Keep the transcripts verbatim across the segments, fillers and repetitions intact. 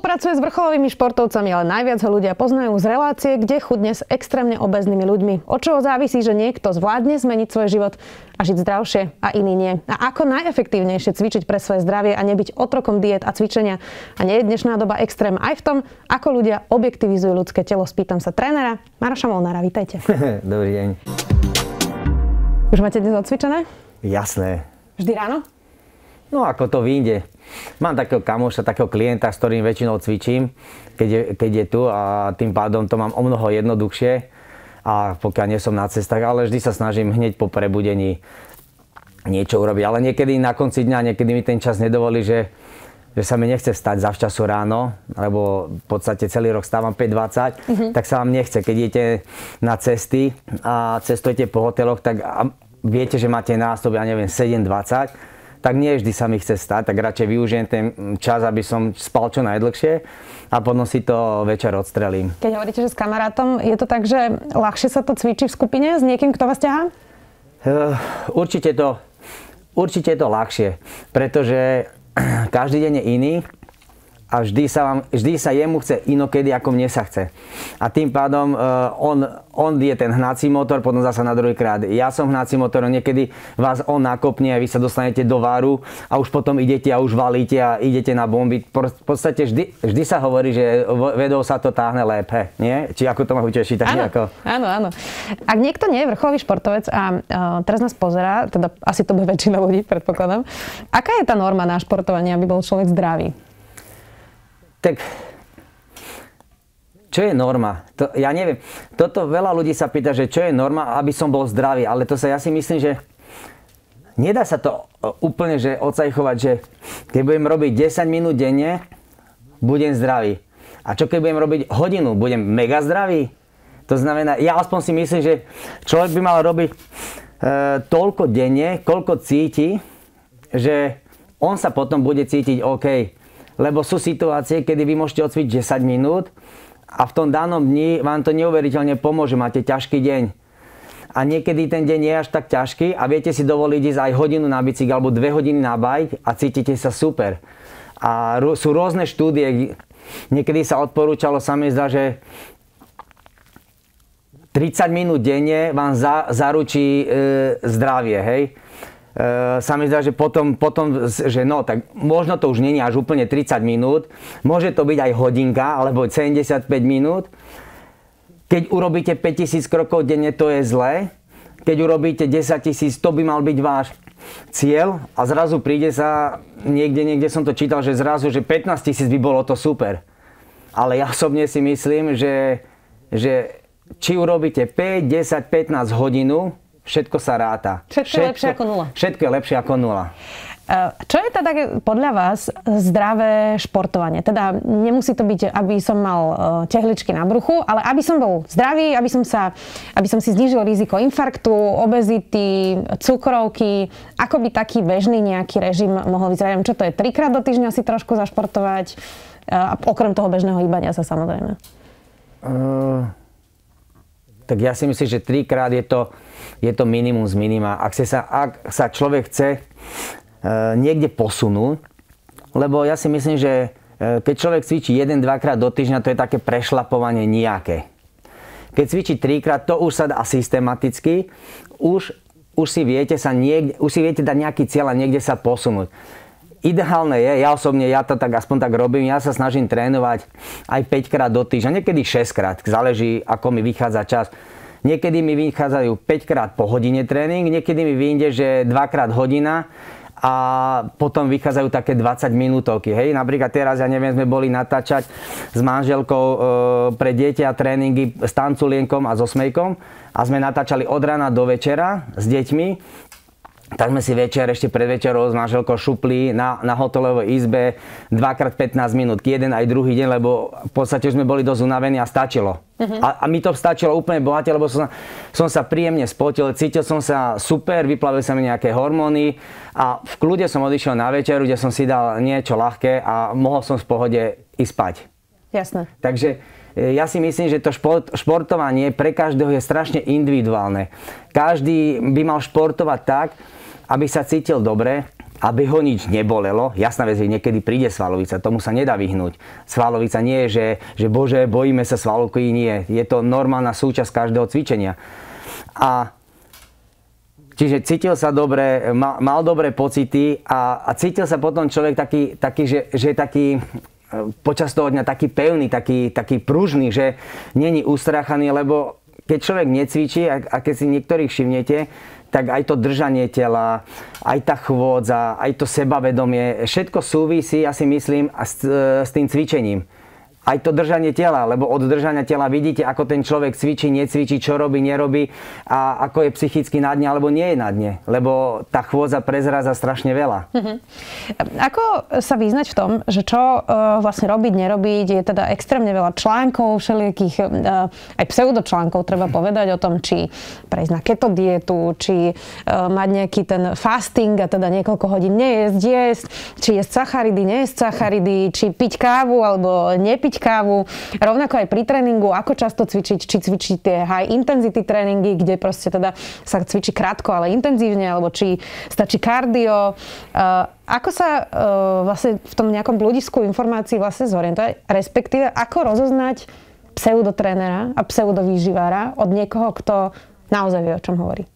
Spolupracuje s vrcholovými športovcami, ale najviac ho ľudia poznajú z relácie, kde chudne s extrémne obeznými ľuďmi. Od čoho závisí, že niekto zvládne zmeniť svoj život a žiť zdravšie a iný nie. A ako najefektívnejšie cvičiť pre svoje zdravie a nebyť otrokom diét a cvičenia. A nie je dnešná doba extrém aj v tom, ako ľudia objektivizujú ľudské telo. Spýtam sa trénera Maroša Molnára. Vítajte. Dobrý deň. Už máte dnes odcvičené? Jasné. Vždy ráno? No ako to vyjde. Mám takého kamoša, takého klienta, s ktorým väčšinou cvičím, keď je, keď je tu, a tým pádom to mám o mnoho jednoduchšie, a pokiaľ nie som na cestách, ale vždy sa snažím hneď po prebudení niečo urobiť. Ale niekedy na konci dňa, niekedy mi ten čas nedovolí, že, že sa mi nechce vstať zavčasu ráno, lebo v podstate celý rok stávam päť dvadsať, mm-hmm. tak sa vám nechce. Keď idete na cesty a cestujete po hoteloch, tak a viete, že máte nástup, ja neviem, sedem dvadsať, tak nie vždy sa mi chce stať, tak radšej využijem ten čas, aby som spal čo najdlhšie a potom si to večer odstrelím. Keď hovoríte, že s kamarátom, je to tak, že ľahšie sa to cvičí v skupine s niekým, kto vás ťahá? Uh, určite to, určite je to ľahšie, pretože každý deň je iný a vždy sa, vám, vždy sa jemu chce inokedy, ako mne sa chce. A tým pádom uh, on, on je ten hnací motor, potom zasa na druhý krát ja som hnací motor, niekedy vás on nakopne a vy sa dostanete do váru a už potom idete a už valíte a idete na bomby. V podstate vždy, vždy sa hovorí, že vedou sa to táhne lépe, nie? Či ako to má utešiť, tak áno, nejako? Áno, áno. Ak niekto nie je vrcholový športovec a uh, teraz nás pozerá, teda asi to bude väčšina ľudí, predpokladám, aká je tá norma na športovanie, aby bol človek zdravý? Tak, čo je norma? To, ja neviem. Toto veľa ľudí sa pýta, že čo je norma, aby som bol zdravý. Ale to sa ja si myslím, že nedá sa to úplne že odsajchovať, že keď budem robiť desať minút denne, budem zdravý. A čo keď budem robiť hodinu, budem mega zdravý? To znamená, ja aspoň si myslím, že človek by mal robiť e, toľko denne, koľko cíti, že on sa potom bude cítiť OK. Lebo sú situácie, kedy vy môžete odcvičiť desať minút a v tom danom dni vám to neuveriteľne pomôže, máte ťažký deň. A niekedy ten deň je až tak ťažký a viete si dovoliť ísť aj hodinu na bicykel alebo dve hodiny na bike a cítite sa super. A sú rôzne štúdie, niekedy sa odporúčalo, sa mi zdá, že tridsať minút denne vám za, zaručí e, zdravie, hej. Uh, sa mi zdá, že potom, potom, že no, tak možno to už nie je až úplne tridsať minút, môže to byť aj hodinka, alebo sedemdesiatpäť minút. Keď urobíte päťtisíc krokov denne, to je zlé. Keď urobíte desaťtisíc, to by mal byť váš cieľ a zrazu príde sa, niekde, niekde som to čítal, že zrazu, že pätnásťtisíc by bolo to super. Ale ja osobne si myslím, že, že či urobíte päť, desať, pätnásť hodinu, všetko sa ráta. Všetko, všetko je lepšie ako nula. Všetko je lepšie ako nula. Čo je teda podľa vás zdravé športovanie? Teda nemusí to byť, aby som mal tehličky na bruchu, ale aby som bol zdravý, aby som, sa, aby som si znížil riziko infarktu, obezity, cukrovky. Ako by taký bežný nejaký režim mohol vyzerať? Čo to je? Trikrát do týždňa si trošku zašportovať? Okrem toho bežného hýbania sa samozrejme. Uh, tak ja si myslím, že trikrát je to je to minimum z minima. Ak sa, ak sa človek chce e, niekde posunúť, lebo ja si myslím, že e, keď človek cvičí jeden dvakrát do týždňa, to je také prešlapovanie nejaké. Keď cvičí trikrát, to už sa dá systematicky, už, už, si viete sa niekde, už si viete dať nejaký cieľ a niekde sa posunúť. Ideálne je, ja osobne, ja to tak aspoň tak robím, ja sa snažím trénovať aj päťkrát do týždňa, niekedy šesťkrát, záleží, ako mi vychádza čas. Niekedy mi vychádzajú päťkrát po hodine tréning, niekedy mi vyjde, že dvakrát hodina a potom vychádzajú také dvadsať minútovky. Hej, napríklad teraz, ja neviem, sme boli natáčať s manželkou e, pre dieťa tréningy s tanculienkom a so smejkom a sme natáčali od rána do večera s deťmi. Tak sme si večer, ešte pred večerou s manželkou šupli na, na hotelovej izbe dvakrát pätnásť minút, jeden aj druhý deň, lebo v podstate už sme boli dosť unavení a stačilo. Uh-huh. A, a mi to stačilo úplne bohate, lebo som, som sa príjemne spotil, cítil som sa super, vyplavili sa mi nejaké hormóny a v kľude som odišiel na večeru, kde som si dal niečo ľahké a mohol som v pohode ísť spať. Jasné. Takže ja si myslím, že to šport, športovanie pre každého je strašne individuálne. Každý by mal športovať tak, aby sa cítil dobre, aby ho nič nebolelo. Jasná vec, že niekedy príde svalovica, tomu sa nedá vyhnúť. Svalovica nie je, že, že bože, bojíme sa svalovky, nie. Je to normálna súčasť každého cvičenia. A čiže cítil sa dobre, mal, mal dobré pocity a, a cítil sa potom človek taký, taký že, že je taký počas toho dňa taký pevný, taký, taký pružný, že není ustráchaný, lebo keď človek necvičí, a, a keď si niektorých všimnete, tak aj to držanie tela, aj tá chôdza, aj to sebavedomie, všetko súvisí, ja si myslím, s, s tým cvičením. Aj to držanie tela, lebo od držania tela vidíte, ako ten človek cvičí, necvičí, čo robí, nerobí a ako je psychicky na dne, alebo nie je na dne. Lebo tá chôdza prezráza strašne veľa. Uh-huh. Ako sa vyznať v tom, že čo uh, vlastne robiť, nerobiť, je teda extrémne veľa článkov, všelijakých, uh, aj pseudočlánkov treba povedať o tom, či prejsť na keto dietu, či uh, mať nejaký ten fasting a teda niekoľko hodín nejesť, jesť, či jesť sacharidy, nejesť sacharidy, či piť kávu alebo nepiť kávu. Rovnako aj pri tréningu, ako často cvičiť, či cvičiť tie high intensity tréningy, kde proste teda sa cvičí krátko, ale intenzívne, alebo či stačí kardio. Ako sa vlastne v tom nejakom bludisku informácií vlastne zorientovať, respektíve ako rozoznať pseudotrénera a pseudovýživára od niekoho, kto naozaj vie, o čom hovorí?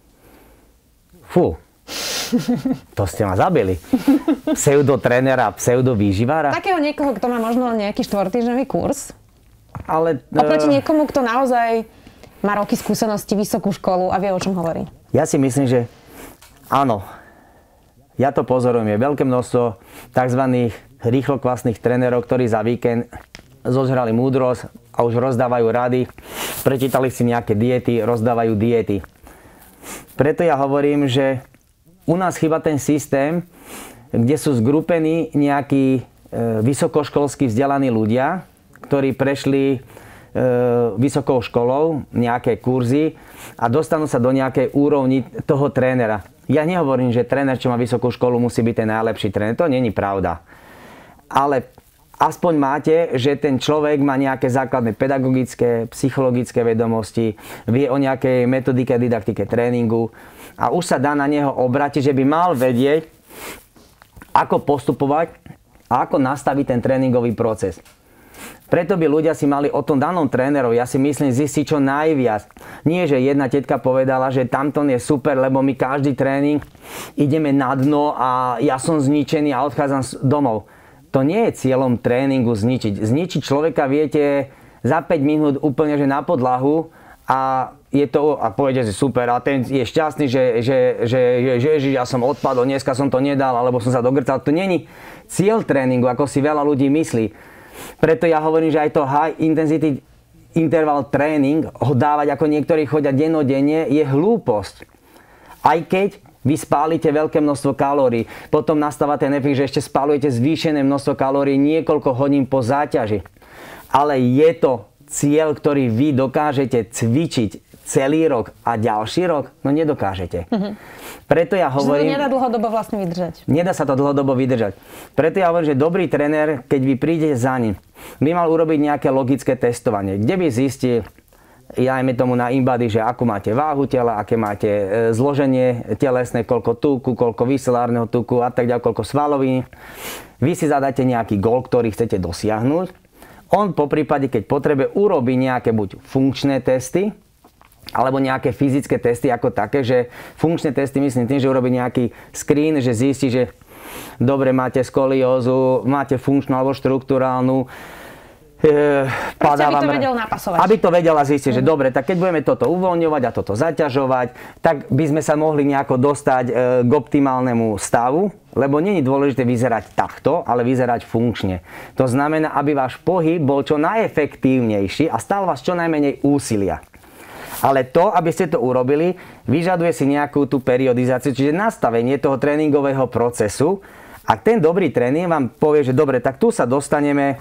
Fú. To ste ma zabili. Pseudotrénera, pseudovýživára. Takého niekoho, kto má možno nejaký štvortýždňový kurz. Ale... Oproti niekomu, kto naozaj má roky skúsenosti, vysokú školu a vie, o čom hovorí. Ja si myslím, že áno. Ja to pozorujem. Je veľké množstvo tzv. Rýchlokvasných trénerov, ktorí za víkend zožrali múdrosť a už rozdávajú rady. Prečítali si nejaké diety, rozdávajú diety. Preto ja hovorím, že u nás chýba ten systém, kde sú zgrupení nejakí e, vysokoškolsky vzdelaní ľudia, ktorí prešli e, vysokou školou, nejaké kurzy a dostanú sa do nejakej úrovni toho trénera. Ja nehovorím, že tréner, čo má vysokú školu, musí byť ten najlepší tréner. To není pravda. Ale aspoň máte, že ten človek má nejaké základné pedagogické, psychologické vedomosti, vie o nejakej metodike, didaktike tréningu a už sa dá na neho obrátiť, že by mal vedieť, ako postupovať a ako nastaviť ten tréningový proces. Preto by ľudia si mali o tom danom trénerovi, ja si myslím, zistiť čo najviac. Nie, že jedna tetka povedala, že tamton je super, lebo my každý tréning ideme na dno a ja som zničený a odchádzam domov. To nie je cieľom tréningu zničiť. Zničiť človeka viete za päť minút úplne že na podlahu a je to, a poviete si super, a ten je šťastný, že, že, že, že, že ježiš, ja som odpadol, dneska som to nedal, alebo som sa dogrcal. To není cieľ tréningu, ako si veľa ľudí myslí. Preto ja hovorím, že aj to high intensity interval tréning ho dávať, ako niektorí chodia dennodenne, je hlúposť. Aj keď vy spálite veľké množstvo kalórií, potom nastáva ten efekt, že ešte spálujete zvýšené množstvo kalórií niekoľko hodín po záťaži. Ale je to cieľ, ktorý vy dokážete cvičiť celý rok a ďalší rok? No nedokážete. Uh-huh. Preto ja hovorím... Že to nedá dlhodobo vlastne vydržať. Nedá sa to dlhodobo vydržať. Preto ja hovorím, že dobrý tréner, keď vy prídete za ním, by mal urobiť nejaké logické testovanie, kde by zistil, dajme tomu na InBody, že akú máte váhu tela, aké máte zloženie telesné, koľko tuku, koľko viscerálneho tuku a tak ďalej, koľko svalovín. Vy si zadáte nejaký gól, ktorý chcete dosiahnuť. On po prípade, keď potrebuje, urobí nejaké buď funkčné testy, alebo nejaké fyzické testy ako také, že funkčné testy myslím tým, že urobí nejaký screen, že zistí, že dobre máte skoliózu, máte funkčnú alebo štruktúrálnu, e, padávam, aby to vedel napasovať. Aby to vedel a zistiť, mm. že dobre, tak keď budeme toto uvoľňovať a toto zaťažovať, tak by sme sa mohli nejako dostať e, k optimálnemu stavu, lebo nie je dôležité vyzerať takto, ale vyzerať funkčne. To znamená, aby váš pohyb bol čo najefektívnejší a stál vás čo najmenej úsilia. Ale to, aby ste to urobili, vyžaduje si nejakú tú periodizáciu, čiže nastavenie toho tréningového procesu. A ten dobrý tréning vám povie, že dobre, tak tu sa dostaneme,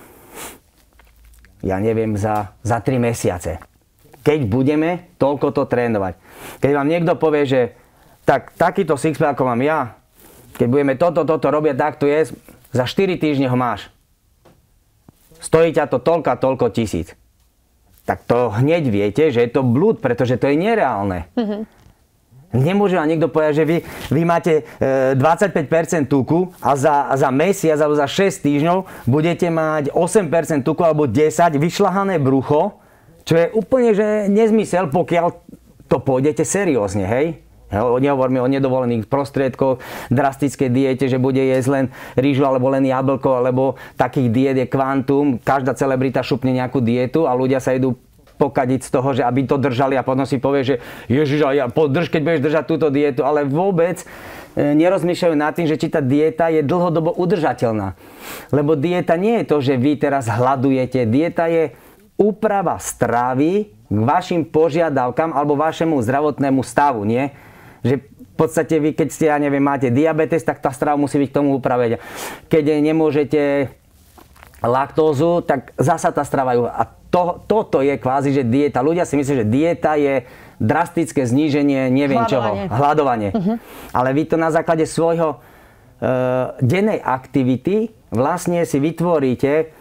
ja neviem, za, za tri mesiace. Keď budeme toľko to trénovať. Keď vám niekto povie, že tak, takýto sixpack ako mám ja, keď budeme toto, toto robiť, tak to je, za štyri týždne ho máš. Stojí ťa to toľko a toľko tisíc. Tak to hneď viete, že je to blúd, pretože to je nereálne. Mm-hmm. Nemôže vám niekto povedať, že vy, vy máte e, dvadsaťpäť percent tuku a za, za mesiac alebo za šesť týždňov budete mať osem percent tuku alebo desať, vyšľahané brucho, čo je úplne že nezmysel, pokiaľ to pôjdete seriózne, hej? Nehovoríme o nedovolených prostriedkoch, drastickej diete, že bude jesť len rýžu alebo len jablko, alebo takých diét je kvantum. Každá celebrita šupne nejakú dietu a ľudia sa idú pokadiť z toho, že aby to držali a potom si povie, že Ježiš, ja podrž, keď budeš držať túto dietu, ale vôbec nerozmýšľajú nad tým, že či tá dieta je dlhodobo udržateľná. Lebo dieta nie je to, že vy teraz hladujete. Dieta je úprava stravy k vašim požiadavkám alebo vašemu zdravotnému stavu, nie? Že v podstate vy, keď ste, ja neviem, máte diabetes, tak tá strava musí byť k tomu upravená. Keď nemôžete laktózu, tak zasa tá strava ju... A to, toto je kvázi, že dieta. Ľudia si myslia, že dieta je drastické zníženie neviem Hladovanie. čoho. Hladovanie. Uh-huh. Ale vy to na základe svojho e, dennej aktivity vlastne si vytvoríte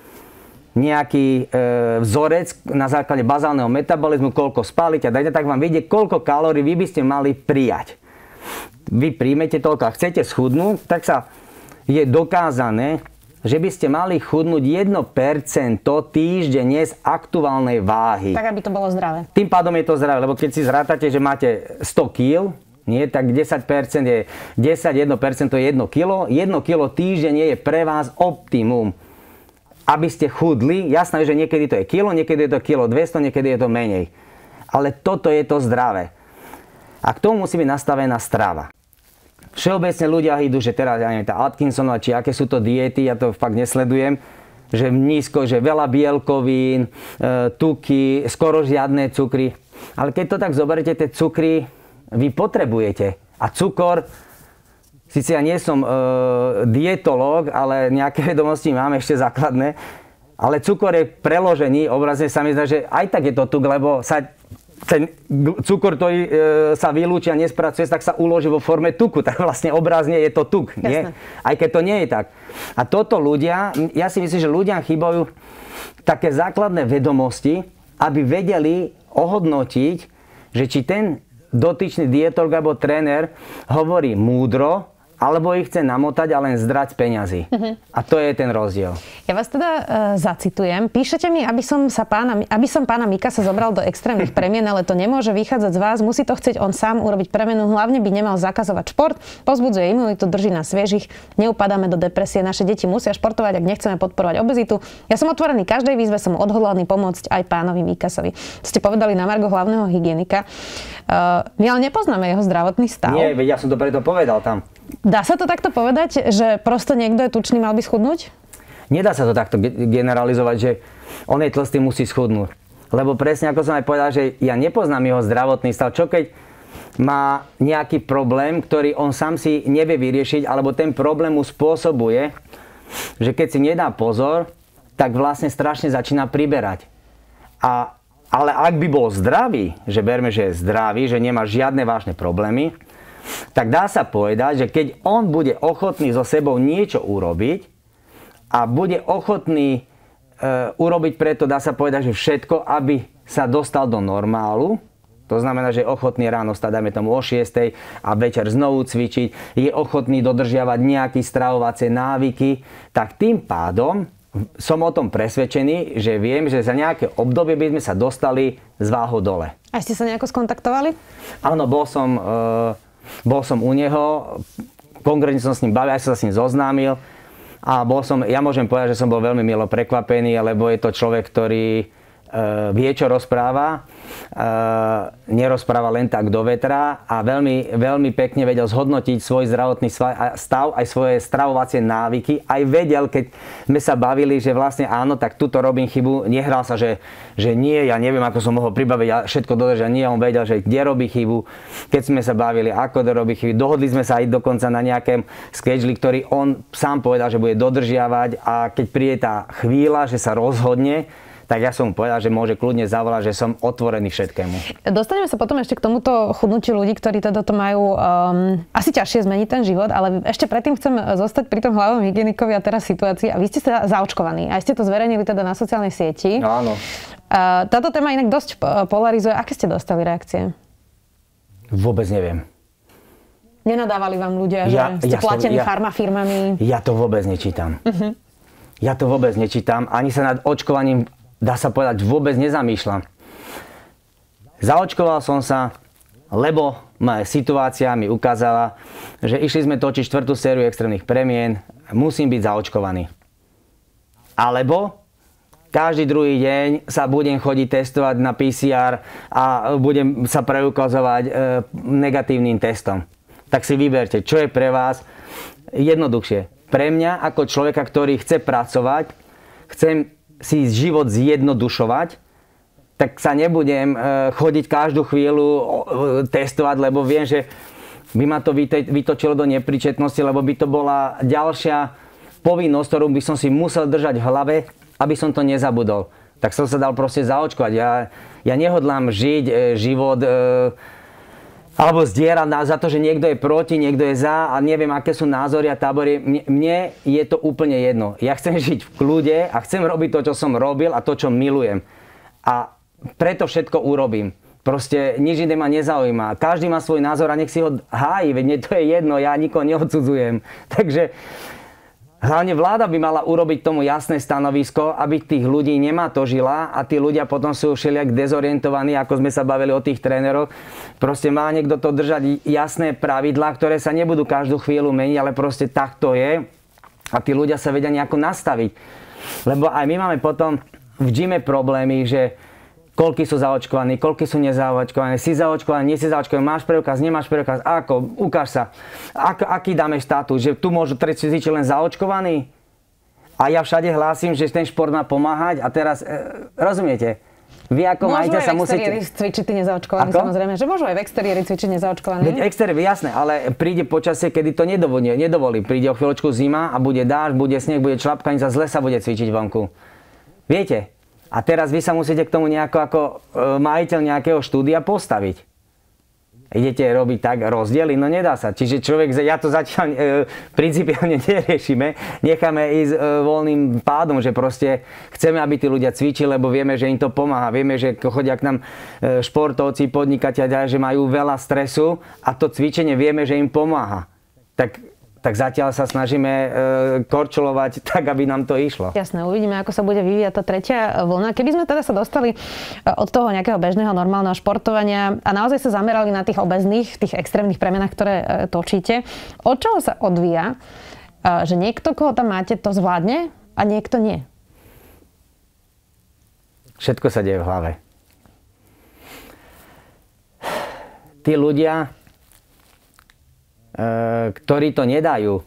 nejaký e, vzorec na základe bazálneho metabolizmu, koľko spálite a dajte, tak vám vidie, koľko kalórií vy by ste mali prijať. Vy príjmete toľko a chcete schudnúť, tak sa je dokázané, že by ste mali chudnúť jedno percento týždenne z aktuálnej váhy. Tak, aby to bolo zdravé. Tým pádom je to zdravé, lebo keď si zrátate, že máte sto kíl, nie, tak desať percent je desať, jedno percento je jedno kilo. jedno kilo týždenne je pre vás optimum. Aby ste chudli, jasné, že niekedy to je kilo, niekedy je to kilo dvesto, niekedy je to menej. Ale toto je to zdravé. A k tomu musí byť nastavená strava. Všeobecne ľudia idú, že teraz, ja neviem, tá Atkinsonova, či aké sú to diety, ja to fakt nesledujem, že nízko, že veľa bielkovín, e, tuky, skoro žiadne cukry. Ale keď to tak zoberete, tie cukry vy potrebujete. A cukor, síce ja nie som e, dietológ, ale nejaké vedomosti mám ešte základné, ale cukor je preložený, obrazne sa mi zdá, že aj tak je to tuk, lebo sa ten cukor, ktorý e, sa vylúči a nespracuje, tak sa uloží vo forme tuku. Tak vlastne obrazne je to tuk. Nie? Aj keď to nie je tak. A toto ľudia, ja si myslím, že ľuďom chýbajú také základné vedomosti, aby vedeli ohodnotiť, že či ten dotyčný dietolog alebo tréner hovorí múdro, alebo ich chce namotať a len zdrať z peňazí. Uh-huh. A to je ten rozdiel. Ja vás teda e, zacitujem. Píšete mi, aby som, sa pána, aby som pána Mikasa zobral do extrémnych premien, ale to nemôže vychádzať z vás. Musí to chcieť on sám urobiť premenu. Hlavne by nemal zakazovať šport. Pozbudzuje imunitu, drží nás sviežich. Neupadáme do depresie. Naše deti musia športovať, ak nechceme podporovať obezitu. Ja som otvorený každej výzve, som odhodlaný pomôcť aj pánovi Mikasovi. Ste povedali na margo hlavného hygienika. Uh, my ale nepoznáme jeho zdravotný stav. Nie, veď ja som to preto povedal tam. Dá sa to takto povedať, že prosto niekto je tučný, mal by schudnúť? Nedá sa to takto generalizovať, že on je tlstý, musí schudnúť. Lebo presne ako som aj povedal, že ja nepoznám jeho zdravotný stav. Čo keď má nejaký problém, ktorý on sám si nevie vyriešiť, alebo ten problém mu spôsobuje, že keď si nedá pozor, tak vlastne strašne začína priberať. A, ale ak by bol zdravý, že berme, že je zdravý, že nemá žiadne vážne problémy, tak dá sa povedať, že keď on bude ochotný so sebou niečo urobiť a bude ochotný e, urobiť preto, dá sa povedať, že všetko, aby sa dostal do normálu, to znamená, že je ochotný ráno stať, dajme tomu o šiestej a večer znovu cvičiť, je ochotný dodržiavať nejaké stravovacie návyky, tak tým pádom som o tom presvedčený, že viem, že za nejaké obdobie by sme sa dostali z váhou dole. A ste sa nejako skontaktovali? Áno, bol som... E, Bol som u neho, konkrétne som s ním bavil, aj som sa s ním zoznámil a bol som, ja môžem povedať, že som bol veľmi milo prekvapený, lebo je to človek, ktorý e, vie, čo rozpráva, e, nerozpráva len tak do vetra a veľmi, veľmi pekne vedel zhodnotiť svoj zdravotný stav, aj svoje stravovacie návyky, aj vedel, keď sme sa bavili, že vlastne áno, tak tuto robím chybu, nehral sa, že, že nie, ja neviem, ako som mohol pribaviť a všetko dodržať, nie, on vedel, že kde robí chybu, keď sme sa bavili, ako robí chyby, dohodli sme sa aj dokonca na nejakém schedule, ktorý on sám povedal, že bude dodržiavať a keď príde tá chvíľa, že sa rozhodne, tak ja som mu povedal, že môže kľudne zavolať, že som otvorený všetkému. Dostaneme sa potom ešte k tomuto chudnutiu ľudí, ktorí teda to majú um, asi ťažšie zmeniť ten život, ale ešte predtým chcem zostať pri tom hlavnom hygienikovi a teraz situácii. A vy ste sa zaočkovaní. A ste to zverejnili teda na sociálnej sieti. Áno. Uh, táto téma inak dosť polarizuje. Aké ste dostali reakcie? Vôbec neviem. Nenadávali vám ľudia, ja, že ste ja, platení ja, farmafirmami? Ja to vôbec nečítam. Uh-huh. Ja to vôbec nečítam. Ani sa nad očkovaním, dá sa povedať, vôbec nezamýšľam. Zaočkoval som sa, lebo moja situácia mi ukázala, že išli sme točiť štvrtú sériu extrémnych premien, musím byť zaočkovaný. Alebo každý druhý deň sa budem chodiť testovať na pé cé er a budem sa preukazovať e, negatívnym testom. Tak si vyberte, čo je pre vás jednoduchšie. Pre mňa ako človeka, ktorý chce pracovať, chcem si život zjednodušovať, tak sa nebudem e, chodiť každú chvíľu e, testovať, lebo viem, že by ma to vytočilo do nepríčetnosti, lebo by to bola ďalšia povinnosť, ktorú by som si musel držať v hlave, aby som to nezabudol. Tak som sa dal proste zaočkovať. Ja, ja nehodlám žiť e, život e, alebo zdierať za to, že niekto je proti, niekto je za a neviem, aké sú názory a tábory. Mne, mne je to úplne jedno. Ja chcem žiť v kľude a chcem robiť to, čo som robil a to, čo milujem. A preto všetko urobím. Proste nič iné ma nezaujíma. Každý má svoj názor a nech si ho hájí, veď mne to je jedno, ja nikoho neodsudzujem. Takže hlavne vláda by mala urobiť tomu jasné stanovisko, aby tých ľudí nematožila a tí ľudia potom sú všelijak dezorientovaní, ako sme sa bavili o tých tréneroch. Proste má niekto to držať jasné pravidlá, ktoré sa nebudú každú chvíľu meniť, ale proste tak to je a tí ľudia sa vedia nejako nastaviť. Lebo aj my máme potom v gyme problémy, že koľky sú zaočkovaní, koľky sú nezaočkovaní, si zaočkovaný, nie si zaočkovaný, máš preukaz, nemáš preukaz, ako, ukáž sa, Ak, aký dáme štátus, že tu môžu cvičiť len zaočkovaní a ja všade hlásim, že ten šport má pomáhať a teraz, e, rozumiete, vy ako majiteľ sa musíte... Môžu aj v exteriéri cvičiť tí nezaočkovaní, samozrejme, že môžu aj v exteriéri cvičiť nezaočkovaní. Veď exteriéri, jasné, ale príde počasie, kedy to nedovolí, nedovolí, príde o chvíľočku zima a bude dážď, bude sneh, bude člapkanica, zle sa bude cvičiť vonku. Viete? A teraz vy sa musíte k tomu nejako ako majiteľ nejakého štúdia postaviť. Idete robiť tak rozdiely? No nedá sa. Čiže človek, ja to zatiaľ e, principiálne neriešime. Necháme ísť e, voľným pádom, že proste chceme, aby tí ľudia cvičili, lebo vieme, že im to pomáha. Vieme, že chodia k nám e, športovci, podnikatelia, že majú veľa stresu a to cvičenie vieme, že im pomáha. Tak tak zatiaľ sa snažíme e, korčulovať tak, aby nám to išlo. Jasné, uvidíme, ako sa bude vyvíjať tá tretia vlna. Keby sme teda sa dostali od toho nejakého bežného, normálneho športovania a naozaj sa zamerali na tých obezných, tých extrémnych premenách, ktoré e, točíte, od čoho sa odvíja, e, že niekto, koho tam máte, to zvládne a niekto nie? Všetko sa deje v hlave. Tí ľudia, ktorí to nedajú,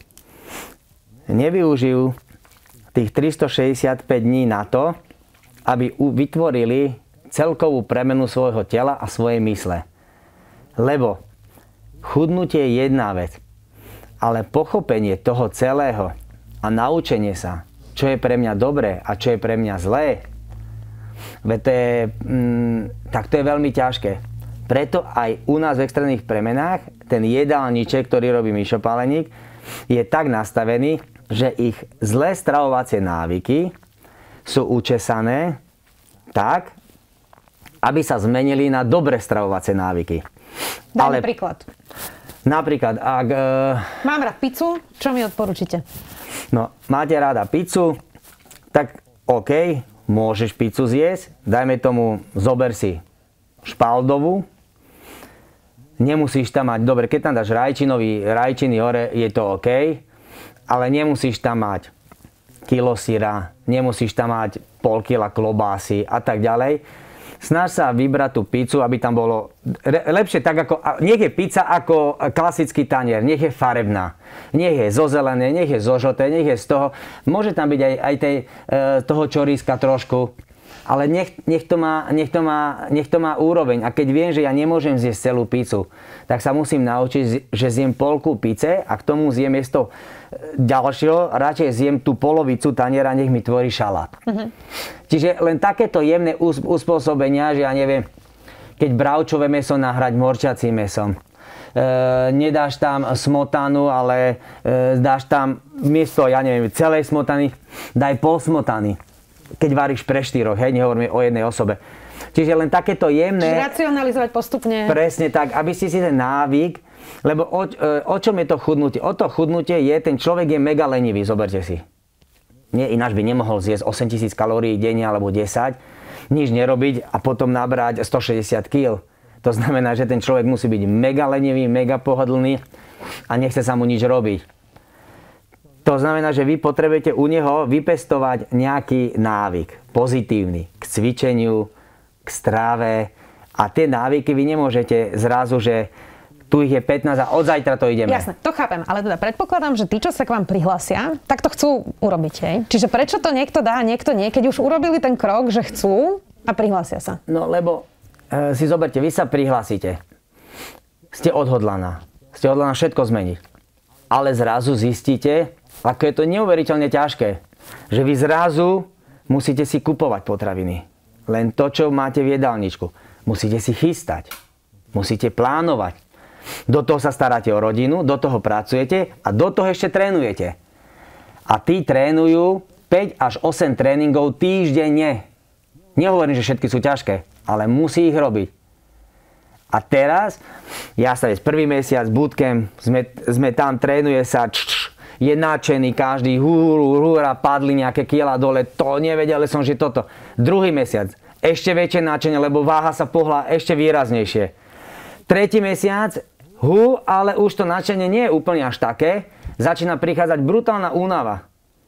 nevyužijú tých tristošesťdesiatpäť dní na to, aby vytvorili celkovú premenu svojho tela a svojej mysle. Lebo chudnutie je jedna vec, ale pochopenie toho celého a naučenie sa, čo je pre mňa dobré a čo je pre mňa zlé, to je, mm, tak to je veľmi ťažké. Preto aj u nás v extrémnych premenách ten jedálniček, ktorý robí Mišo Páleník, je tak nastavený, že ich zlé stravovacie návyky sú učesané tak, aby sa zmenili na dobré stravovacie návyky. Dajme Ale, príklad. Napríklad, ak... E... Mám rád pizzu, čo mi odporúčite? No, máte rada pizzu, tak OK, môžeš pizzu zjesť, dajme tomu, zober si špaldovú, nemusíš tam mať, dobre, keď tam dáš rajčinový, rajčiny hore, je to OK, ale nemusíš tam mať kilo syra, nemusíš tam mať pol kila klobásy a tak ďalej. Snaž sa vybrať tú pizzu, aby tam bolo lepšie tak ako, nech je pizza ako klasický tanier, nech je farebná, nech je zo zelené, nech je zo žlté, nech je z toho, môže tam byť aj, aj tej, toho čoríska trošku, ale nech, nech, to má, nech, to má, nech to má úroveň. A keď viem, že ja nemôžem zjesť celú pizzu, tak sa musím naučiť, že zjem polku pice a k tomu zjem miesto ďalšieho, radšej zjem tú polovicu taniera, nech mi tvorí šalát. Uh-huh. Čiže len takéto jemné uspôsobenia, že ja neviem, keď bravčové mäso nahrať morčacím mäsom. E, nedáš tam smotanu, ale e, dáš tam miesto, ja neviem, celej smotany, daj pol smotany. Keď varíš pre štyroch, hej, nehovoríme o jednej osobe. Čiže len takéto jemné... Čiže racionalizovať postupne. Presne tak, aby si si ten návyk Lebo o, o čom je to chudnutie? O to chudnutie je, ten človek je mega lenivý, zoberte si. Nie, ináč by nemohol zjesť osemtisíc kalórií denne alebo desať, nič nerobiť a potom nabrať stošesťdesiat kíl. To znamená, že ten človek musí byť mega lenivý, mega pohodlný a nechce sa mu nič robiť. To znamená, že vy potrebujete u neho vypestovať nejaký návyk, pozitívny, k cvičeniu, k stráve a tie návyky vy nemôžete zrazu, že tu ich je pätnásť a od zajtra to ideme. Jasné, to chápem, ale teda predpokladám, že tí, čo sa k vám prihlásia, tak to chcú urobiť, hej? Čiže prečo to niekto dá, niekto nie, keď už urobili ten krok, že chcú a prihlásia sa? No lebo e, si zoberte, vy sa prihlásite. Ste odhodlaná. Ste odhodlaná všetko zmeniť. Ale zrazu zistíte, ako je to neuveriteľne ťažké, že vy zrazu musíte si kupovať potraviny. Len to, čo máte v jedálničku. Musíte si chystať. Musíte plánovať. Do toho sa staráte o rodinu, do toho pracujete a do toho ešte trénujete. A tí trénujú päť až osem tréningov týždenne. Nehovorím, že všetky sú ťažké, ale musí ich robiť. A teraz, ja sa vec, prvý mesiac bootcamp, sme, sme tam, trénuje sa, č, č, je nadšený každý, húru, húra, padli nejaké kila dole, to nevedel som, že toto. Druhý mesiac, ešte väčšie nadšenie, lebo váha sa pohla ešte výraznejšie. Tretí mesiac, hú, ale už to nadšenie nie je úplne až také. Začína prichádzať brutálna únava.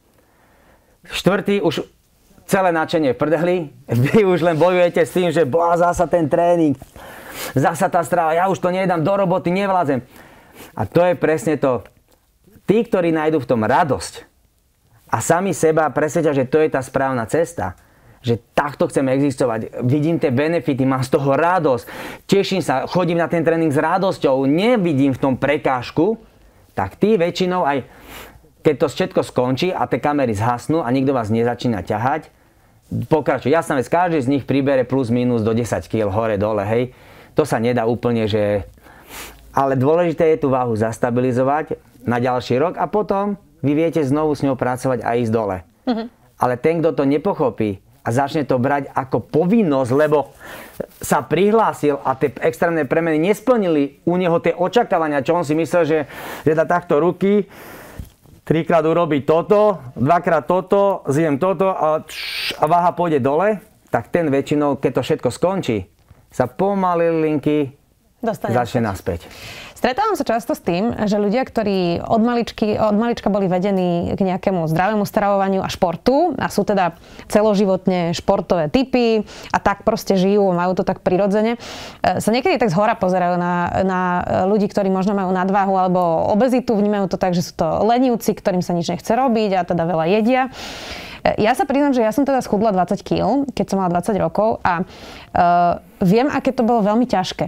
Štvrtý, už celé nadšenie v prdeli. Vy už len bojujete s tým, že blá, zasa ten tréning, zasa tá strava, ja už to nedám do roboty, nevládzem. A to je presne to. Tí, ktorí nájdu v tom radosť a sami seba presvedčia, že to je tá správna cesta, že takto chcem existovať, vidím tie benefity, mám z toho radosť, teším sa, chodím na ten tréning s radosťou, nevidím v tom prekážku, tak tí väčšinou aj, keď to všetko skončí a tie kamery zhasnú a nikto vás nezačína ťahať, pokračuj. Jasná vec, každý z nich pribere plus minus do desať kíl hore dole, hej. To sa nedá úplne, že... Ale dôležité je tú váhu zastabilizovať na ďalší rok a potom vy viete znovu s ňou pracovať a ísť dole. Mhm. Ale ten, kto to nepochopí, a začne to brať ako povinnosť, lebo sa prihlásil a tie extrémne premeny nesplnili u neho tie očakávania, čo on si myslel, že, že dá takto ruky, trikrát urobí toto, dvakrát toto, zjem toto a, a váha pôjde dole, tak ten väčšinou, keď to všetko skončí, sa pomaly linky začne naspäť. Stretávam sa často s tým, že ľudia, ktorí od, maličky, od malička boli vedení k nejakému zdravému stravovaniu a športu a sú teda celoživotne športové typy a tak proste žijú, majú to tak prirodzene, sa niekedy tak zhora pozerajú na, na ľudí, ktorí možno majú nadváhu alebo obezitu, vnímajú to tak, že sú to lenivci, ktorým sa nič nechce robiť a teda veľa jedia. Ja sa priznám, že ja som teda schudla dvadsať kíl, keď som mala dvadsať rokov a uh, viem, aké to bolo veľmi ťažké.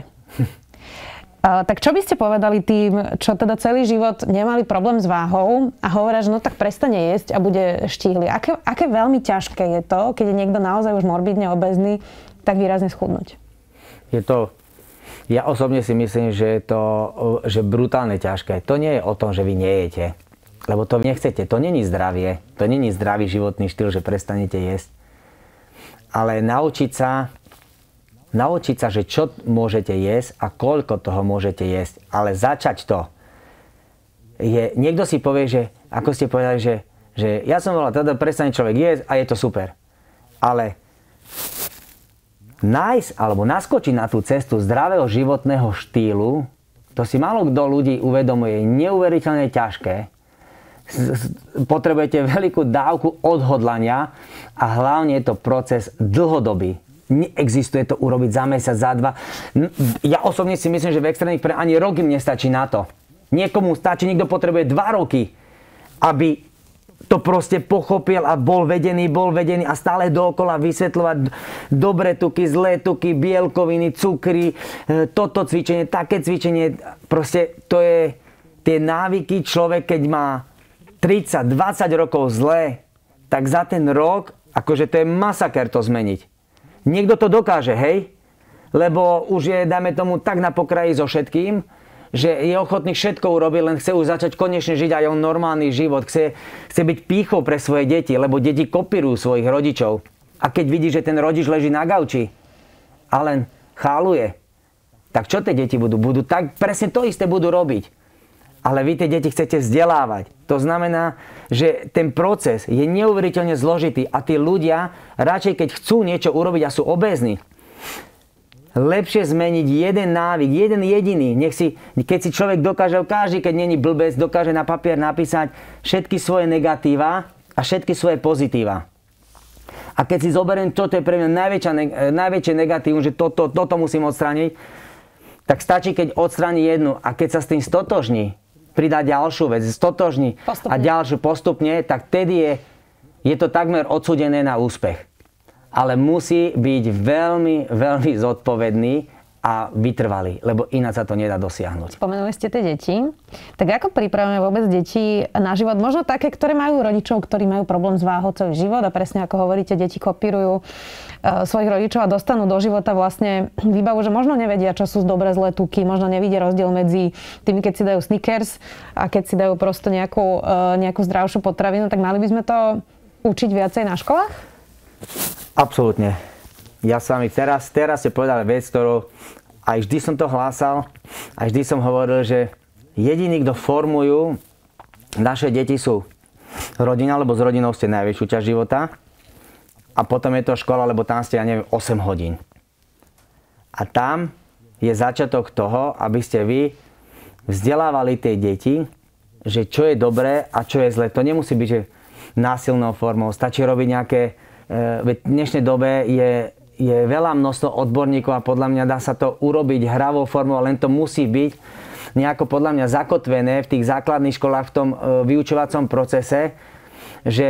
Uh, tak čo by ste povedali tým, čo teda celý život nemali problém s váhou a hovoria, že no tak prestane jesť a bude štíhly. Aké, aké veľmi ťažké je to, keď je niekto naozaj už morbidne obézny, tak výrazne schudnúť? Je to, ja osobne si myslím, že je to že brutálne ťažké. To nie je o tom, že vy nejete. Lebo to nechcete. To není zdravie. To není zdravý životný štýl, že prestanete jesť. Ale naučiť sa Naučiť sa, že čo môžete jesť a koľko toho môžete jesť. Ale začať to. Je, niekto si povie, že, ako ste povedali, že, že ja som volal, teda prestane človek jesť a je to super. Ale nájsť alebo naskočiť na tú cestu zdravého životného štýlu, to si málo kto ľudí uvedomuje, je neuveriteľne ťažké. Potrebujete veľkú dávku odhodlania a hlavne je to proces dlhodobý. Neexistuje to urobiť za mesiac, za dva. Ja osobne si myslím, že v extrémnych pre ani rok im nestačí na to. Niekomu stačí, niekto potrebuje dva roky, aby to proste pochopil a bol vedený, bol vedený a stále dookola vysvetľovať dobré tuky, zlé tuky, bielkoviny, cukry, toto cvičenie, také cvičenie. Proste to je tie návyky, človek keď má tridsať dvadsať rokov zlé, tak za ten rok, akože to je masaker to zmeniť. Niekto to dokáže, hej? Lebo už je, dajme tomu, tak na pokraji so všetkým, že je ochotný všetko urobiť, len chce už začať konečne žiť aj on normálny život. Chce, chce byť pýchou pre svoje deti, lebo deti kopírujú svojich rodičov. A keď vidí, že ten rodič leží na gauči a len cháluje, tak čo tie deti budú? Budú tak, presne to isté budú robiť. Ale vy tie deti chcete vzdelávať. To znamená, že ten proces je neuveriteľne zložitý a tí ľudia, radšej keď chcú niečo urobiť a sú obézni, lepšie zmeniť jeden návyk, jeden jediný. Nech si, keď si človek dokáže, každý, keď není blbec, dokáže na papier napísať všetky svoje negatíva a všetky svoje pozitíva. A keď si zoberiem, toto je pre mňa najväčšia, najväčšie negatívum, že toto, toto musím odstrániť, tak stačí, keď odstráni jednu a keď sa s tým stotožní, pridá ďalšiu vec, stotožní postupne. A ďalšiu postupne, tak vtedy je, je to takmer odsúdené na úspech. Ale musí byť veľmi, veľmi zodpovedný a vytrvalý, lebo ináč sa to nedá dosiahnuť. Spomenuli ste tie deti. Tak ako pripravujeme vôbec deti na život? Možno také, ktoré majú rodičov, ktorí majú problém s váhou celý život a presne ako hovoríte, deti kopírujú uh, svojich rodičov a dostanú do života vlastne výbavu, že možno nevedia, čo sú dobré zlé tuky, možno nevidia rozdiel medzi tými, keď si dajú Snickers a keď si dajú prosto nejakú, uh, nejakú zdravšiu potravinu, tak mali by sme to učiť viacej na školách? Absolútne. Ja s vami teraz, teraz ste povedali vec, ktorú aj vždy som to hlásal, aj vždy som hovoril, že jediní, kto formujú naše deti sú rodina, lebo s rodinou ste najväčšiu časť života a potom je to škola, lebo tam ste, ja neviem, osem hodín. A tam je začiatok toho, aby ste vy vzdelávali tie deti, že čo je dobré a čo je zlé. To nemusí byť, že násilnou formou, stačí robiť nejaké, v dnešnej dobe je je veľa množstvo odborníkov a podľa mňa dá sa to urobiť hravou formou, len to musí byť nejako podľa mňa zakotvené v tých základných školách v tom vyučovacom procese, že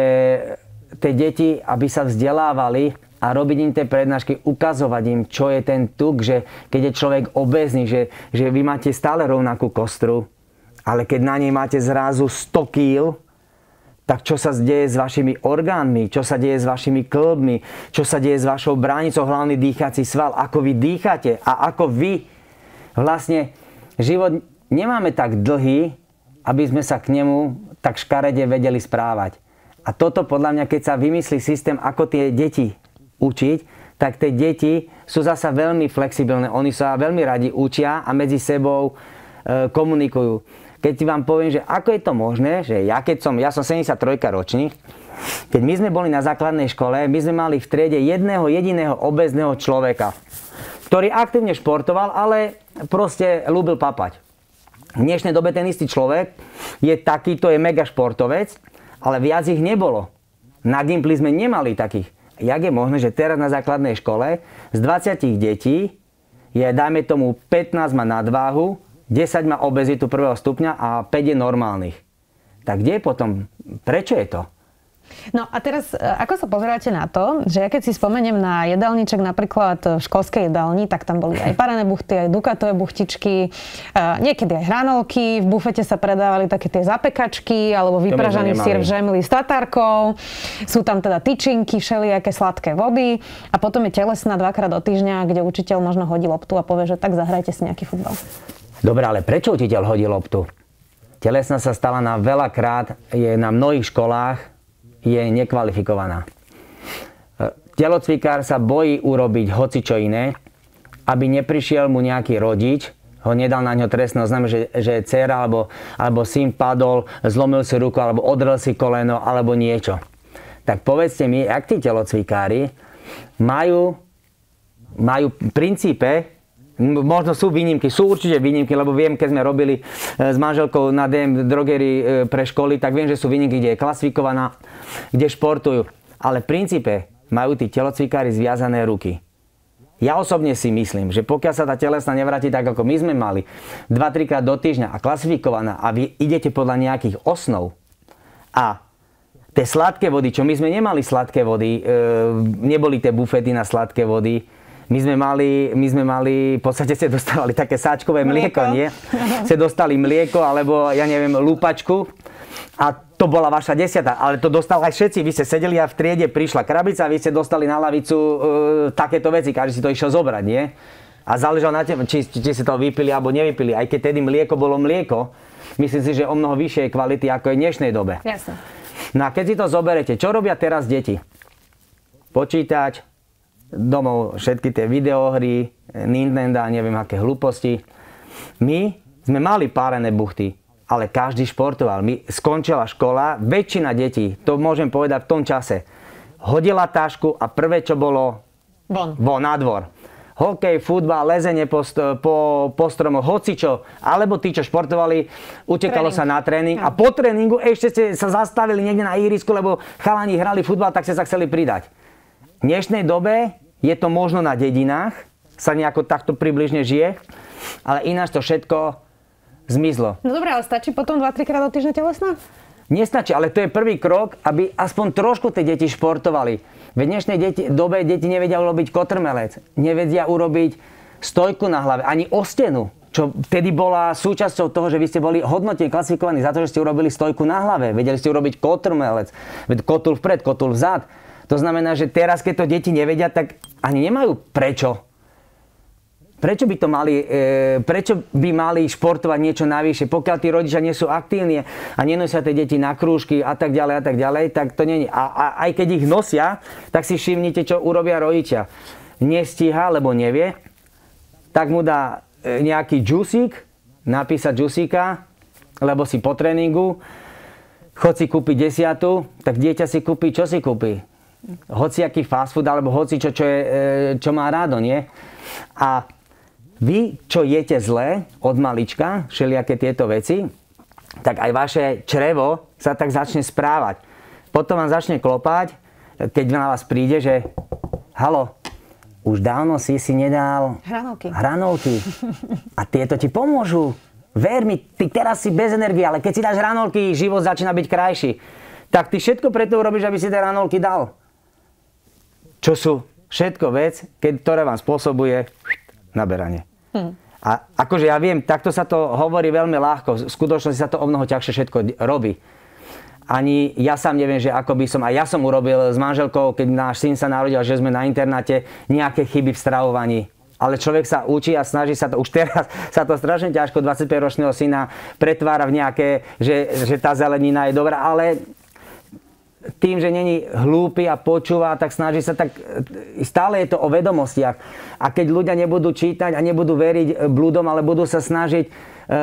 tie deti, aby sa vzdelávali a robiť im tie prednášky, ukazovať im, čo je ten tuk, že keď je človek obézny, že, že vy máte stále rovnakú kostru, ale keď na nej máte zrazu sto kíl, tak čo sa deje s vašimi orgánmi, čo sa deje s vašimi kĺbmi, čo sa deje s vašou bránicou, hlavný dýchací sval, ako vy dýchate a ako vy vlastne život nemáme tak dlhý, aby sme sa k nemu tak škarede vedeli správať. A toto podľa mňa, keď sa vymyslí systém, ako tie deti učiť, tak tie deti sú zasa veľmi flexibilné. Oni sa veľmi radi učia a medzi sebou e, komunikujú. Keď ti vám poviem, že ako je to možné, že ja keď som, ja som sedemdesiattri ročník, keď my sme boli na základnej škole, my sme mali v triede jedného jediného obézneho človeka, ktorý aktívne športoval, ale proste ľúbil papať. V dnešnej dobe ten istý človek je takýto, je mega športovec, ale viac ich nebolo. Na Gimply sme nemali takých. Jak je možné, že teraz na základnej škole z dvadsať detí je, dajme tomu, pätnásť má nadváhu, desať má obezitu prvého stupňa a päť je normálnych. Tak kde je potom? Prečo je to? No a teraz, ako sa pozeráte na to, že ja keď si spomeniem na jedálniček napríklad v školskej jedálni, tak tam boli aj parené buchty, aj dukatové buchtičky, niekedy aj hranolky, v bufete sa predávali také tie zapekačky, alebo vypražaný syr v žemli s tatárkou, sú tam teda tyčinky, všelijaké sladké vody a potom je telesná dvakrát do týždňa, kde učiteľ možno hodí loptu a povie, že tak zahrajte si nejaký futbal. Dobre, ale prečo učiteľ hodí loptu? Telesná sa stala na veľakrát, je na mnohých školách, je nekvalifikovaná. Telocvikár sa bojí urobiť hocičo iné, aby neprišiel mu nejaký rodič, ho nedal na ňo trestné oznámenie, že, že dcera alebo, alebo syn padol, zlomil si ruku, alebo odrel si koleno, alebo niečo. Tak povedzte mi, jak tí telocvikári majú, majú v princípe, možno sú výnimky, sú určite výnimky, lebo viem, keď sme robili s manželkou na dé em drogerii pre školy, tak viem, že sú výnimky, kde je klasifikovaná, kde športujú. Ale v princípe majú tí telocvikári zviazané ruky. Ja osobne si myslím, že pokiaľ sa tá telesná nevráti tak, ako my sme mali, dva tri krát do týždňa a klasifikovaná a vy idete podľa nejakých osnov a tie sladké vody, čo my sme nemali sladké vody, e, neboli tie bufety na sladké vody, My sme mali, my sme mali, v podstate ste dostávali také sáčkové mlieko, mlieko, nie? Ste dostali mlieko, alebo ja neviem, lúpačku a to bola vaša desiata, ale to dostali aj všetci. Vy ste sedeli a v triede prišla krabica a vy ste dostali na lavicu e, takéto veci, každý si to išiel zobrať, nie? A záležalo na tebe, či, či si to vypili alebo nevypili, aj keď tedy mlieko bolo mlieko, myslím si, že o mnoho vyššej kvality, ako je v dnešnej dobe. Jasne. No a keď si to zoberete, čo robia teraz deti? Počítač, domov všetky tie videohry, Nintendo, neviem aké hlúposti. My sme mali párené buchty, ale každý športoval. My skončila škola, väčšina detí, to môžem povedať v tom čase, hodila tašku a prvé, čo bolo, von, von na dvor. Hokej, futbal, lezenie po, po, po stromoch, hocičo, alebo tí, čo športovali, utekalo Tréning. sa na tréning a po tréningu ešte ste sa zastavili niekde na ihrisku, lebo chalani hrali futbal, tak ste sa chceli pridať. V dnešnej dobe je to možno na dedinách, sa nejako takto približne žije, ale ináč to všetko zmizlo. No dobré, ale stačí potom dva tri krát do týždňa telesná? Nestačí, ale to je prvý krok, aby aspoň trošku tie deti športovali. V dnešnej deti, dobe deti nevedia urobiť kotrmelec, nevedia urobiť stojku na hlave, ani o stenu, čo vtedy bola súčasťou toho, že vy ste boli hodnotne klasifikovaní za to, že ste urobili stojku na hlave. Vedeli ste urobiť kotrmelec, kotul vpred, kotul vzad. To znamená, že teraz, keď to deti nevedia, tak ani nemajú prečo. Prečo by to mali, e, prečo by mali športovať niečo navyše, pokiaľ tí rodičia nie sú aktívni a nenosia tie deti na krúžky a tak ďalej a tak ďalej, tak to nie je. A, a aj keď ich nosia, tak si všimnite, čo urobia rodičia. Nestíha, lebo nevie, tak mu dá nejaký džusík, napísať džusíka, lebo si po tréningu, chod si kúpiť desiatu, tak dieťa si kúpi, čo si kúpi? Hociaký fast food, alebo hoci čo, čo, je, čo má rádo, nie? A vy, čo jete zle od malička, všelijaké tieto veci, tak aj vaše črevo sa tak začne správať. Potom vám začne klopať, keď na vás príde, že halo, už dávno si si nedal hranolky. hranolky. A tieto ti pomôžu. Ver mi, ty teraz si bez energie, ale keď si dáš hranolky, život začína byť krajší. Tak ty všetko preto urobíš, aby si tie hranolky dal. Čo sú všetko vec, ktoré vám spôsobuje naberanie. Hmm. A akože ja viem, takto sa to hovorí veľmi ľahko. V skutočnosti sa to o mnoho ťažšie všetko robí. Ani ja sám neviem, že ako by som, a ja som urobil s manželkou, keď náš syn sa narodil, že sme na internáte, nejaké chyby v stravovaní. Ale človek sa učí a snaží sa to, už teraz sa to strašne ťažko dvadsaťpäťročného syna pretvára v nejaké, že, že tá zelenina je dobrá, ale tým, že není hlúpy a počúva, tak snaží sa, tak stále je to o vedomostiach. A keď ľudia nebudú čítať a nebudú veriť blúdom, ale budú sa snažiť e,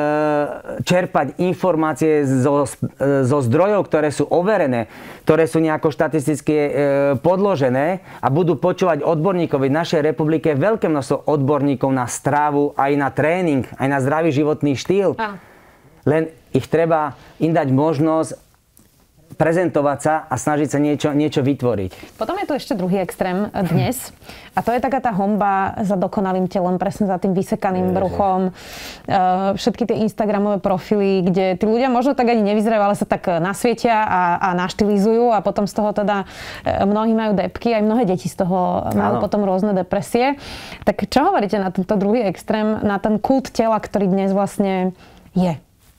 čerpať informácie zo, zo zdrojov, ktoré sú overené, ktoré sú nejako štatisticky e, podložené a budú počúvať odborníkov. V našej republike je veľké množstvo odborníkov na stravu, aj na tréning, aj na zdravý životný štýl. A. Len ich treba im dať možnosť prezentovať sa a snažiť sa niečo, niečo vytvoriť. Potom je tu ešte druhý extrém dnes. A to je taká tá honba za dokonalým telom, presne za tým vysekaným Ježe. bruchom. Všetky tie instagramové profily, kde tí ľudia možno tak ani nevyzerajú, ale sa tak nasvietia a, a naštilizujú a potom z toho teda mnohí majú depky, aj mnohé deti z toho majú potom rôzne depresie. Tak čo hovoríte na tento druhý extrém, na ten kult tela, ktorý dnes vlastne je?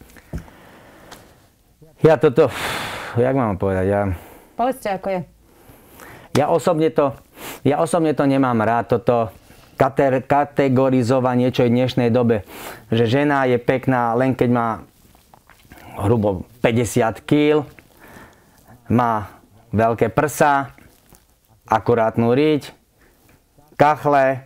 Ja toto... Jak mám povedať? Ja... Povedzte, ako je. Ja osobne to, ja osobne to nemám rád, toto kategorizovanie, čo je v dnešnej dobe. Že žena je pekná len keď má hrubo päťdesiat kíl, má veľké prsa, akurátnu riť, kachle,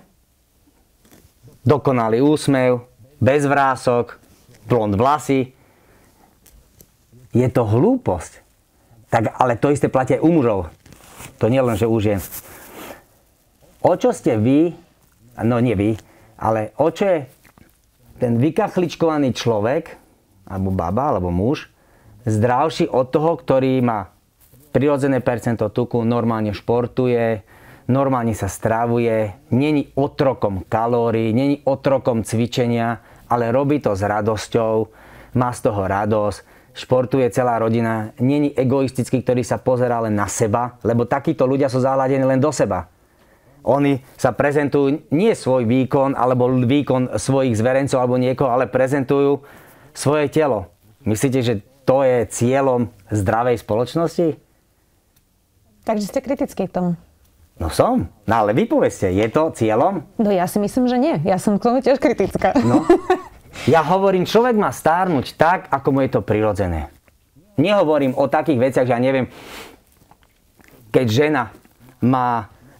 dokonalý úsmev, bez vrások, blond vlasy. Je to hlúposť. Tak, ale to isté platí aj u mužov. To nie len, že u žien. O čo ste vy, no nie vy, ale o čo je ten vykachličkovaný človek, alebo baba, alebo muž, zdravší od toho, ktorý má prirodzené percento tuku, normálne športuje, normálne sa stravuje, není otrokom kalórií, není otrokom cvičenia, ale robí to s radosťou, má z toho radosť, športuje celá rodina, není egoistický, ktorý sa pozerá len na seba, lebo takíto ľudia sú zahľadení len do seba. Oni sa prezentujú nie svoj výkon, alebo výkon svojich zverencov, alebo niekoho, ale prezentujú svoje telo. Myslíte, že to je cieľom zdravej spoločnosti? Takže ste kritickí k tomu. No som. No ale vy povedzte, je to cieľom? No ja si myslím, že nie. Ja som k tomu tiež kritická. No. Ja hovorím, človek má stárnuť tak, ako mu je to prirodzené. Nehovorím o takých veciach, že ja neviem, keď žena má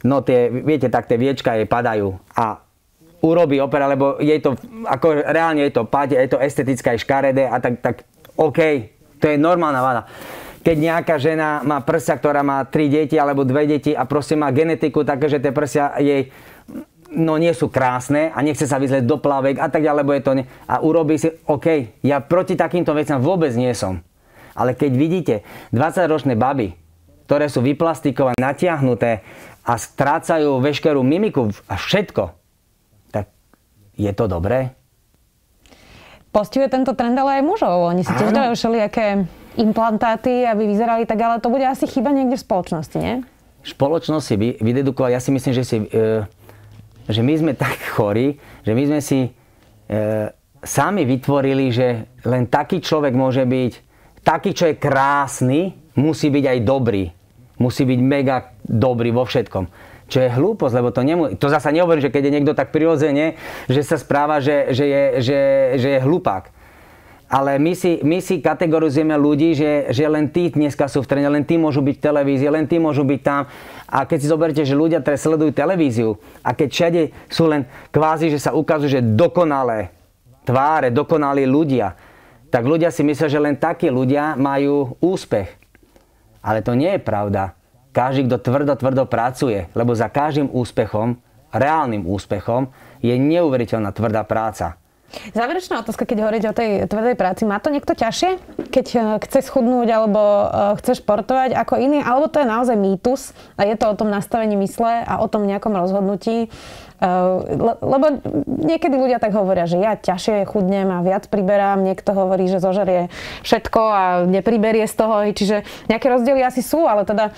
no tie, viete, tak tie viečka jej padajú a urobí opera, lebo jej to, ako reálne je to pať, je to estetické aj škaredé a tak, tak OK, to je normálna vada. Keď nejaká žena má prsia, ktorá má tri deti alebo dve deti a proste má genetiku také, že tie prsia jej no nie sú krásne a nechce sa vyzlieť do plavek a tak ďalej, lebo je to ne... a urobí si, OK, ja proti takýmto veciam vôbec nie som. Ale keď vidíte dvadsaťročné baby, ktoré sú vyplastikované, natiahnuté a strácajú veškerú mimiku a všetko, tak je to dobré? Postihuje tento trend ale aj mužov. Oni si tiež dajú všelijaké implantáty, aby vyzerali tak, ale to bude asi chyba niekde v spoločnosti, nie? Spoločnosť si vy, vydedukovala, ja si myslím, že, si, e, že my sme tak chorí, že my sme si e, sami vytvorili, že len taký človek môže byť, taký, čo je krásny, musí byť aj dobrý. Musí byť mega dobrý vo všetkom. Čo je hlúposť, lebo to nemôže... To zasa nehovorím, že keď je niekto tak prirodzene, že sa správa, že, že, je, že, že je hlupák. Ale my si, my si kategorizujeme ľudí, že, že len tí dneska sú v trende, len tí môžu byť v televízii, len tí môžu byť tam. A keď si zoberte, že ľudia teraz sledujú televíziu a keď všade sú len kvázi, že sa ukazujú, že dokonalé tváre, dokonalí ľudia, tak ľudia si myslia, že len takí ľudia majú úspech. Ale to nie je pravda. Každý, kto tvrdo, tvrdo pracuje, lebo za každým úspechom, reálnym úspechom, je neuveriteľná tvrdá práca. Záverečná otázka, keď hovoríte o tej tvrdej práci. Má to niekto ťažšie, keď chce schudnúť alebo chce športovať ako iný? Alebo to je naozaj mýtus a je to o tom nastavení mysle a o tom nejakom rozhodnutí? Lebo niekedy ľudia tak hovoria, že ja ťažšie chudnem a viac priberám. Niekto hovorí, že zožerie všetko a nepriberie z toho. Čiže nejaké rozdiely asi sú, ale teda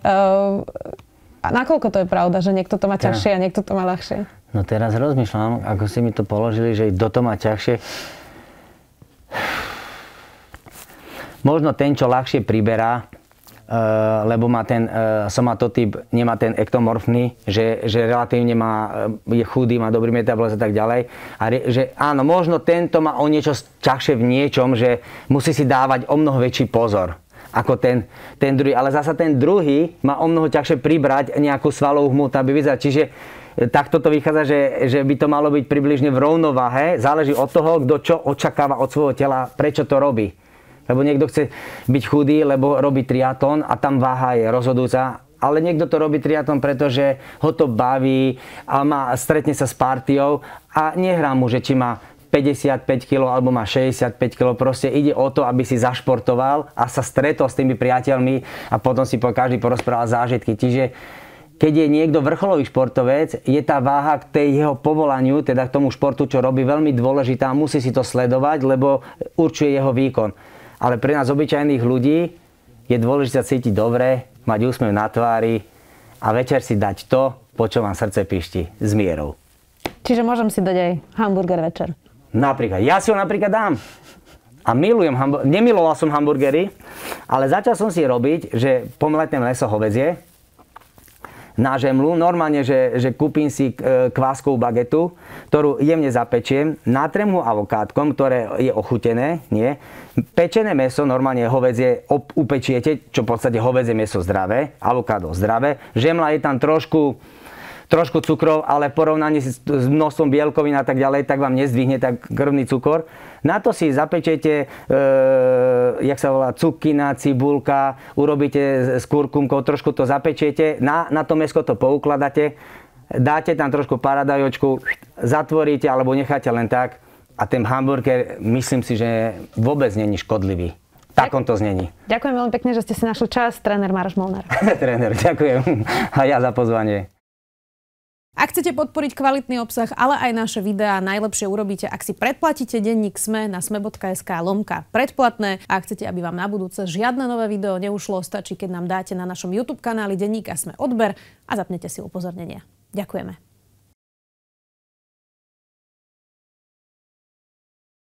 a nakoľko to je pravda, že niekto to má ťažšie a niekto to má ľahšie? No teraz rozmýšľam, ako si mi to položili, že kto to má ťažšie. Možno ten, čo ľahšie priberá, Uh, lebo má ten uh, somatotyp, nemá ten ektomorfný, že, že relatívne má, je chudý, má dobrý metabolizmus a tak ďalej. A re, že áno, možno tento má o niečo ťažšie v niečom, že musí si dávať o mnoho väčší pozor ako ten, ten druhý. Ale zasa ten druhý má o mnoho ťažšie pribrať nejakú svalovú hmotu, aby vyzeral. Čiže takto to vychádza, že, že by to malo byť približne v rovnováhe. Záleží od toho, kto čo očakáva od svojho tela, prečo to robí. Lebo niekto chce byť chudý, lebo robí triatlon a tam váha je rozhodujúca. Ale niekto to robí triatlon, pretože ho to baví a má, stretne sa s partiou a nehrá mu, že či má päťdesiatpäť kilogramov alebo má šesťdesiatpäť kilogramov. Proste ide o to, aby si zašportoval a sa stretol s tými priateľmi a potom si po každý porozprával zážitky. Čiže keď je niekto vrcholový športovec, je tá váha k tej jeho povolaniu, teda k tomu športu, čo robí, veľmi dôležitá. Musí si to sledovať, lebo určuje jeho výkon. Ale pre nás obyčajných ľudí je dôležité cítiť dobre, mať úsmev na tvári a večer si dať to, po čo vám srdce píšti, s mierou. Čiže môžem si dať aj hamburger večer? Napríklad. Ja si ho napríklad dám. A milujem hamburgery. Nemiloval som hamburgery, ale začal som si robiť, že pomletnem mäso hovädzie na žemlu. Normálne, že, že kúpim si kváskovú bagetu, ktorú jemne zapečiem, natrem ho avokádkom, ktoré je ochutené, nie? Pečené mäso, normálne hovädzie upečiete, čo v podstate hovädzie mäso zdravé, avokádo zdravé. Žemla je tam trošku, trošku cukrov, ale v porovnaní s množstvom bielkovín a tak ďalej, tak vám nezdvihne tak krvný cukor. Na to si zapečete, e, jak sa volá, cukina, cibulka, urobíte s kurkumkou, trošku to zapečiete, na, na to mäsko to poukladáte, dáte tam trošku paradajočku, zatvoríte alebo necháte len tak a ten hamburger, myslím si, že vôbec není škodlivý. Takom to znení. Ďakujem veľmi pekne, že ste si našli čas. Tréner Maroš Molnár. Tréner, ďakujem. A ja za pozvanie. Ak chcete podporiť kvalitný obsah, ale aj naše videá, najlepšie urobíte, ak si predplatíte denník SME na sme.sk lomka predplatné. A ak chcete, aby vám na budúce žiadne nové video neušlo, stačí, keď nám dáte na našom YouTube kanáli denníka SME odber a zapnete si upozornenia. Ďakujeme.